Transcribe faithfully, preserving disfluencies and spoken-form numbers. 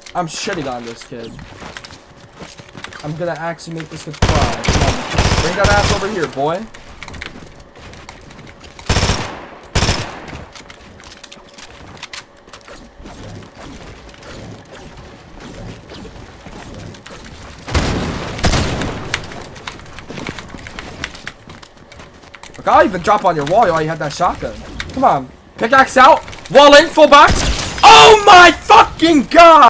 I'm shitting on this kid. I'm gonna actually make this kid cry. Come on. Bring that ass over here, boy. Look, I'll even drop on your wall while you had that shotgun. Come on. Pickaxe out. Wall in, full box. Oh my fucking god!